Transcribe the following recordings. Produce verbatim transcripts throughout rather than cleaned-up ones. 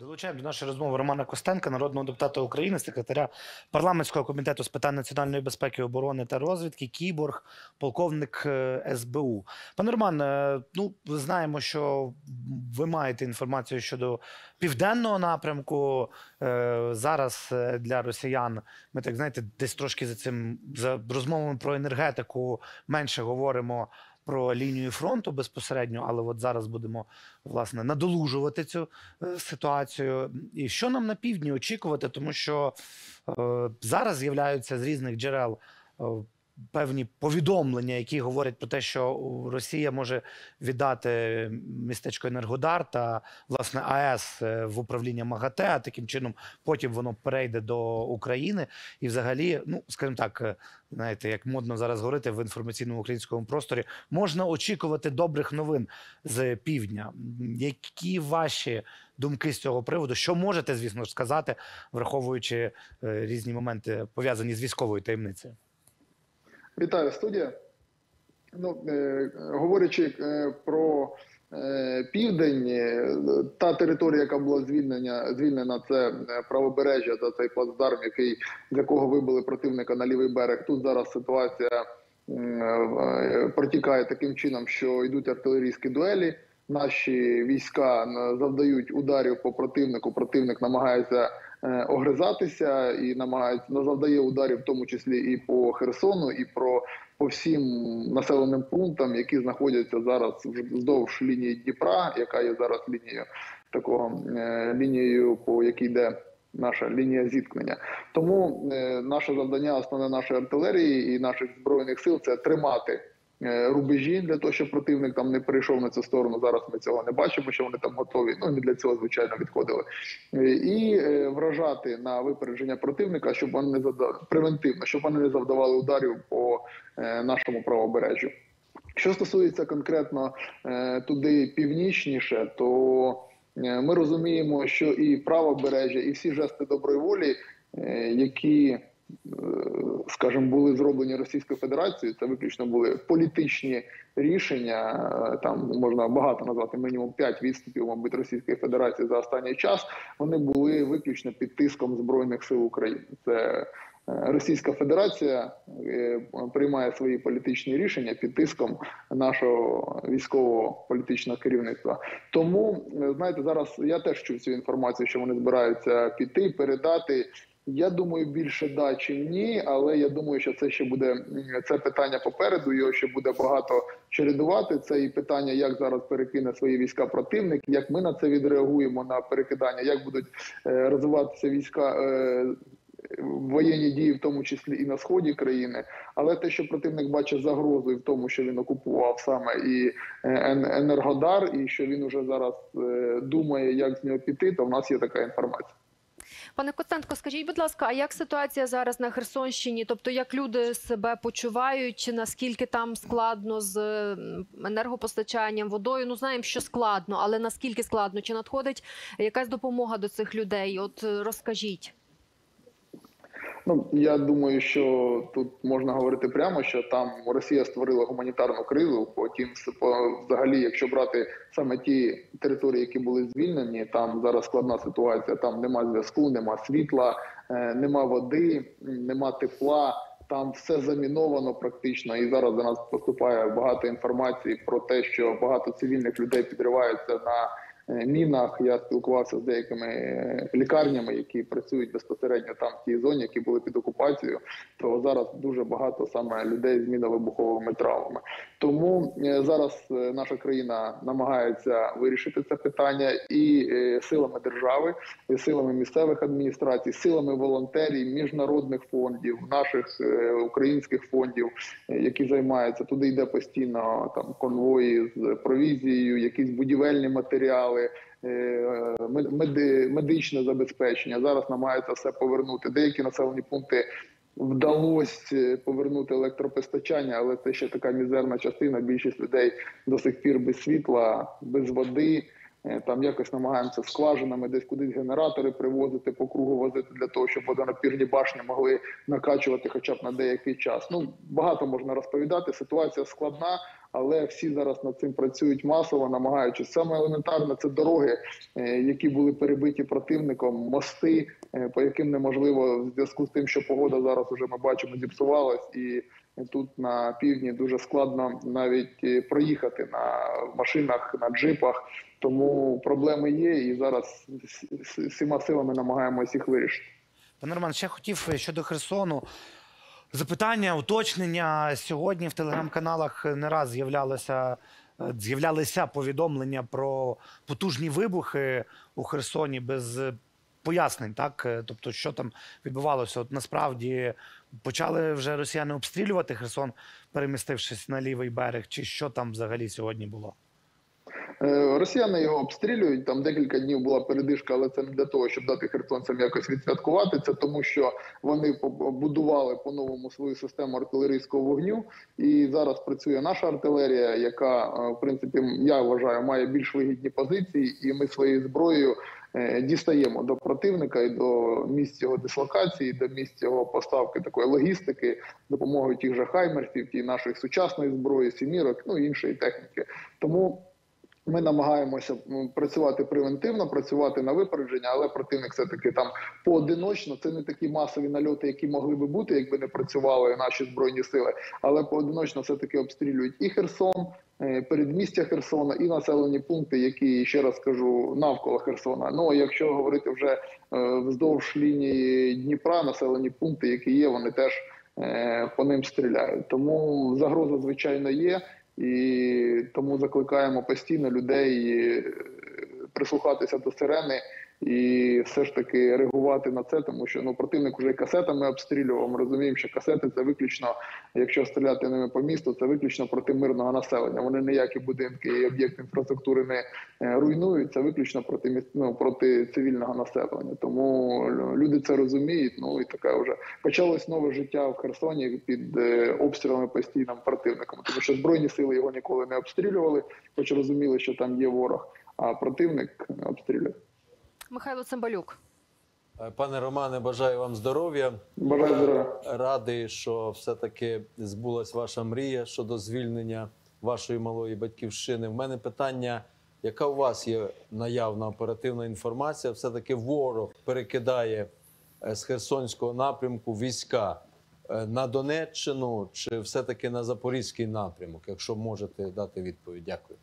Долучаємо до нашої розмови Романа Костенка, народного депутата України, секретаря парламентського комітету з питань національної безпеки, оборони та розвідки, кіборг, полковник ес бе у. Пане Роман, ну, знаємо, що ви маєте інформацію щодо південного напрямку. Зараз для росіян, ми так, знаєте, десь трошки за цим, за розмовами про енергетику менше говоримо про лінію фронту безпосередньо, але от зараз будемо, власне, надолужувати цю е, ситуацію. І що нам на півдні очікувати, тому що е, зараз з'являються з різних джерел е, певні повідомлення, які говорять про те, що Росія може віддати містечко Енергодар та, власне, а ес в управління МАГАТЕ, а таким чином потім воно перейде до України. І взагалі, ну, скажімо так, знаєте, як модно зараз говорити в інформаційному українському просторі, можна очікувати добрих новин з півдня. Які ваші думки з цього приводу? Що можете, звісно ж, сказати, враховуючи різні моменти, пов'язані з військовою таємницею? Вітаю, студія. Ну, е, говорячи е, про е, південь, е, та територія, яка була звільнена, звільнена, це правобережжя та цей плацдарм, який, з якого вибили противника на лівий берег. Тут зараз ситуація е, протікає таким чином, що йдуть артилерійські дуелі. Наші війська завдають ударів по противнику, противник намагається е, огризатися і намагається, завдає ударів в тому числі і по Херсону, і про, по всім населеним пунктам, які знаходяться зараз вздовж лінії Дніпра, яка є зараз лінією, такого, е, лінією, по якій йде наша лінія зіткнення. Тому е, наше завдання, основне нашої артилерії і наших Збройних сил – це тримати рубежі для того, щоб противник там не перейшов на цю сторону. Зараз ми цього не бачимо, що вони там готові. Ну, не для цього, звичайно, відходили. І вражати на випередження противника, щоб вони не завдавали, превентивно, щоб вони не завдавали ударів по нашому правобережжю. Що стосується конкретно туди північніше, то ми розуміємо, що і правобережжя, і всі жести доброї волі, які, скажімо, були зроблені Російською Федерацією, це виключно були політичні рішення, там можна багато назвати, мінімум п'ять відступів, мабуть, Російської Федерації за останній час, вони були виключно під тиском Збройних сил України. Це Російська Федерація приймає свої політичні рішення під тиском нашого військового політичного керівництва. Тому, знаєте, зараз я теж чув цю інформацію, що вони збираються піти, передати. Я думаю, більше да, чим ні, але я думаю, що це ще буде, це питання попереду, його ще буде багато чередувати. Це і питання, як зараз перекине свої війська противник, як ми на це відреагуємо, на перекидання, як будуть е, розвиватися війська, е, воєнні дії, в тому числі і на сході країни. Але те, що противник бачить загрозу і в тому, що він окупував саме і Енергодар, і що він уже зараз е, думає, як з нього піти, то в нас є така інформація. Пане Костенко, скажіть, будь ласка, а як ситуація зараз на Херсонщині? Тобто, як люди себе почувають, наскільки там складно з енергопостачанням, водою? Ну, знаємо, що складно, але наскільки складно? Чи надходить якась допомога до цих людей? От розкажіть. Ну, я думаю, що тут можна говорити прямо, що там Росія створила гуманітарну кризу, потім, взагалі, якщо брати саме ті території, які були звільнені, там зараз складна ситуація, там нема зв'язку, нема світла, нема води, нема тепла, там все заміновано практично, і зараз до нас поступає багато інформації про те, що багато цивільних людей підриваються на мінах. Я спілкувався з деякими лікарнями, які працюють безпосередньо там в тій зоні, які були під окупацією, то зараз дуже багато саме людей з мінно-вибуховими травмами. Тому зараз наша країна намагається вирішити це питання і силами держави, і силами місцевих адміністрацій, силами волонтерів, міжнародних фондів, наших українських фондів, які займаються. Туди йде постійно там конвої з провізією, якісь будівельні матеріали, медичне забезпечення. Зараз намагаються все повернути. Деякі населені пункти вдалося повернути електропостачання, але це ще така мізерна частина. Більшість людей до сих пір без світла, без води. Там якось намагаємося скважинами десь кудись генератори привозити, по кругу возити для того, щоб водонапірні башні могли накачувати хоча б на деякий час. Ну, багато можна розповідати, ситуація складна, але всі зараз над цим працюють масово, намагаючись. Саме елементарне – це дороги, які були перебиті противником, мости, по яким неможливо в зв'язку з тим, що погода зараз уже, ми бачимо, зіпсувалась, і тут на півдні дуже складно навіть проїхати на машинах, на джипах. Тому проблеми є, і зараз всіма силами намагаємося їх вирішити. Пане Роман, ще хотів щодо Херсону. Запитання, уточнення. Сьогодні в телеграм-каналах не раз з'являлося, з'являлися повідомлення про потужні вибухи у Херсоні без пояснень, так? Тобто, що там відбувалося? От насправді почали вже росіяни обстрілювати Херсон, перемістившись на лівий берег, чи що там взагалі сьогодні було? Росіяни його обстрілюють, там декілька днів була передишка, але це не для того, щоб дати херсонцям якось відсвяткувати. Це тому, що вони будували по-новому свою систему артилерійського вогню, і зараз працює наша артилерія, яка, в принципі, я вважаю, має більш вигідні позиції, і ми своєю зброєю дістаємо до противника і до місць його дислокації, до місць його поставки такої логістики, допомогою тих же хаймерсів, ті нашої сучасної зброї, сімірок, ну і іншої техніки. Тому ми намагаємося працювати превентивно, працювати на випередження, але противник все-таки там поодиночно. Це не такі масові нальоти, які могли би бути, якби не працювали наші Збройні сили. Але поодиночно все-таки обстрілюють і Херсон, передмістя Херсона, і населені пункти, які, ще раз кажу, навколо Херсона. Ну, якщо говорити вже вздовж лінії Дніпра, населені пункти, які є, вони теж по ним стріляють. Тому загроза, звичайно, є. І тому закликаємо постійно людей прислухатися до сирени і все ж таки реагувати на це, тому що ну, противник вже касетами обстрілював. Ми розуміємо, що касети – це виключно, якщо стріляти ними по місту, це виключно проти мирного населення. Вони ніякі будинки і об'єкти інфраструктури не руйнують, це виключно проти, міст... ну, проти цивільного населення. Тому люди це розуміють, ну і таке вже почалось нове життя в Херсоні під обстрілами постійним противником, тому що Збройні сили його ніколи не обстрілювали, хоч розуміли, що там є ворог, а противник обстрілює. Михайло Цимбалюк. Пане Романе, бажаю вам здоров'я. Бажаю здоров'я. Радий, що все-таки збулась ваша мрія щодо звільнення вашої малої батьківщини. В мене питання, яка у вас є наявна оперативна інформація? Все-таки ворог перекидає з Херсонського напрямку війська на Донеччину чи все-таки на Запорізький напрямок? Якщо можете дати відповідь. Дякую.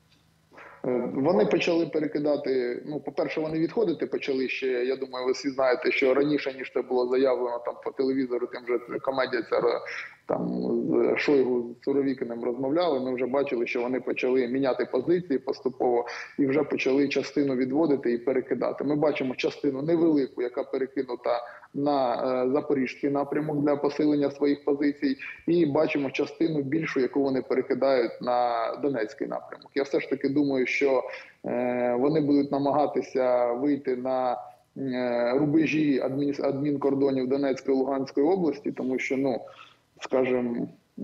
Вони почали перекидати, ну, по-перше, вони відходити почали ще, я думаю, ви всі знаєте, що раніше, ніж це було заявлено там по телевізору, тим же комедія ця там з Шойгу, з Суровікіним розмовляли, ми вже бачили, що вони почали міняти позиції поступово і вже почали частину відводити і перекидати. Ми бачимо частину невелику, яка перекинута на е, Запорізький напрямок для посилення своїх позицій, і бачимо частину більшу, яку вони перекидають на Донецький напрямок. Я все ж таки думаю, що е, вони будуть намагатися вийти на е, рубежі адмін, адмінкордонів Донецької і Луганської області, тому що, ну, скажімо,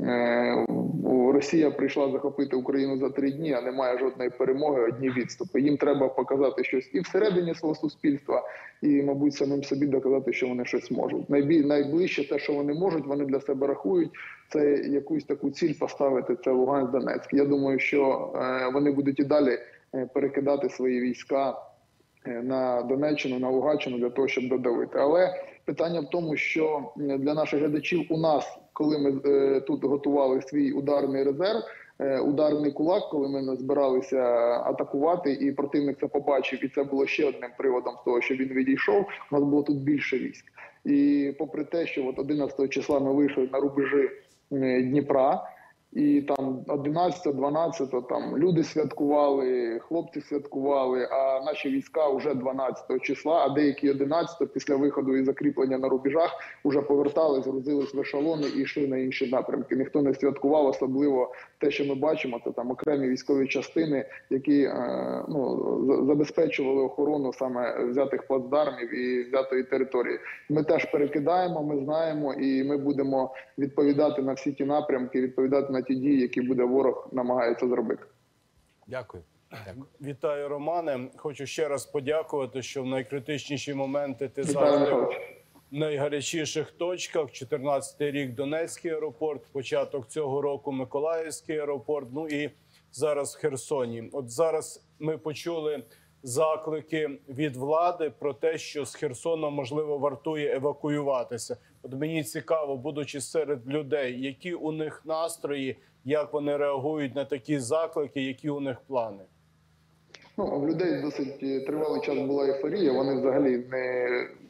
Росія прийшла захопити Україну за три дні, а немає жодної перемоги, одні відступи. Їм треба показати щось і всередині свого суспільства, і, мабуть, самим собі доказати, що вони щось можуть. Найближче те, що вони можуть, вони для себе рахують, це якусь таку ціль поставити, це Луганськ-Донецьк. Я думаю, що вони будуть і далі перекидати свої війська на Донеччину, на Луганщину для того, щоб додавити. Але питання в тому, що для наших глядачів у нас, коли ми е, тут готували свій ударний резерв, е, ударний кулак, коли ми збиралися атакувати, і противник це побачив, і це було ще одним приводом того, що він відійшов, у нас було тут більше військ. І попри те, що от одинадцятого числа ми вийшли на рубежі е, Дніпра, і там одинадцятого, дванадцятого там люди святкували, хлопці святкували, а наші війська вже дванадцятого числа, а деякі одинадцятого після виходу і закріплення на рубежах вже повертались, грузились в ешелони і йшли на інші напрямки. Ніхто не святкував, особливо те, що ми бачимо, це там окремі військові частини, які ну, забезпечували охорону саме взятих плацдармів і взятої території. Ми теж перекидаємо, ми знаємо, і ми будемо відповідати на всі ті напрямки, відповідати на ті дії, які буде ворог намагається зробити. Дякую. Дякую. Вітаю, Романе. Хочу ще раз подякувати, що в найкритичніші моменти ти Вітаю, завжди Михайлович. найгарячіших точках. чотирнадцятий рік Донецький аеропорт, початок цього року Миколаївський аеропорт, ну і зараз в Херсоні. От зараз ми почули заклики від влади про те, що з Херсона, можливо, вартує евакуюватися. От мені цікаво, будучи серед людей, які у них настрої, як вони реагують на такі заклики, які у них плани? Ну, в людей досить тривалий час була ейфорія, вони взагалі не...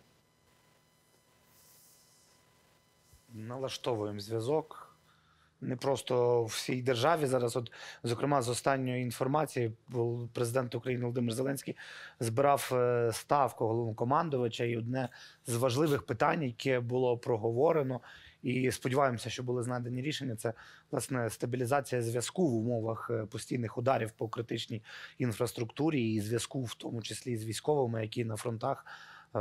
Налаштовуємо зв'язок. Не просто в всій державі зараз, от, зокрема, з останньої інформації, президент України Володимир Зеленський збирав е, ставку головнокомандувача, і одне з важливих питань, яке було проговорено, і сподіваємося, що були знайдені рішення, це, власне, стабілізація зв'язку в умовах е, постійних ударів по критичній інфраструктурі і зв'язку, в тому числі з військовими, які на фронтах е,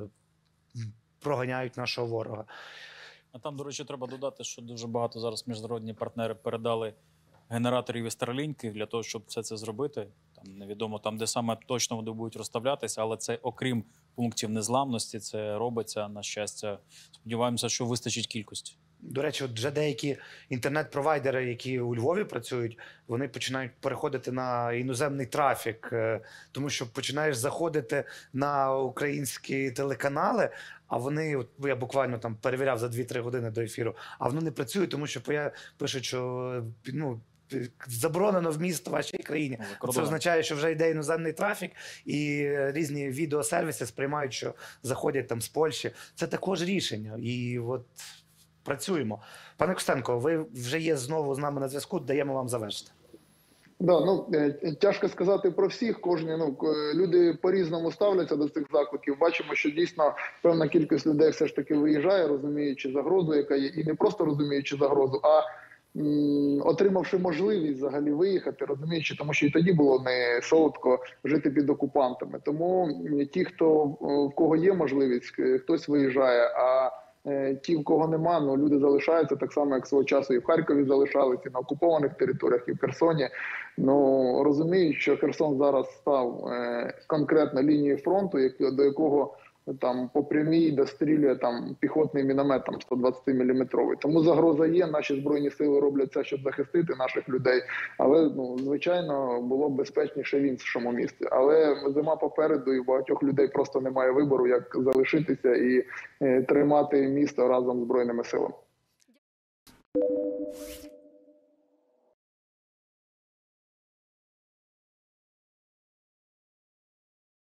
проганяють нашого ворога. А там, до речі, треба додати, що дуже багато зараз міжнародні партнери передали генераторів і старлінків для того, щоб все це зробити. Там невідомо там, де саме точно вони будуть розставлятися, але це окрім пунктів незламності, це робиться, на щастя. Сподіваємося, що вистачить кількості. До речі, от вже деякі інтернет-провайдери, які у Львові працюють, вони починають переходити на іноземний трафік, е, тому що починаєш заходити на українські телеканали, а вони, от я буквально там перевіряв за дві-три години до ефіру, а воно не працює, тому що поя- пишуть, що ну, заборонено вміст в вашій країні. За Це кордоном. означає, що вже йде іноземний трафік, і різні відеосервіси сприймають, що заходять там з Польщі. Це також рішення. І от працюємо. Пане Костенко, ви вже є знову з нами на зв'язку, даємо вам завершити. Да, ну е, тяжко сказати про всіх. Кожні ну к- люди по-різному ставляться до цих закликів. Бачимо, що дійсно певна кількість людей все ж таки виїжджає, розуміючи загрозу, яка є, і не просто розуміючи загрозу, а м, отримавши можливість взагалі виїхати, розуміючи, тому що і тоді було не солодко жити під окупантами. Тому м, ті, хто е, в кого є можливість, е, хтось виїжджає. А Е, ті, в кого нема, ну люди залишаються так само, як свого часу і в Харкові залишалися, і на окупованих територіях, і в Херсоні. Ну розуміють, що Херсон зараз став е, конкретно лінією фронту, як, до якого там по прямій дострілює там піхотний міномет там сто двадцятиміліметровий. Тому загроза є. Наші збройні сили роблять все, щоб захистити наших людей. Але ну звичайно було б безпечніше в іншому місці. Але зима попереду, і в багатьох людей просто немає вибору, як залишитися і е, тримати місто разом з збройними силами.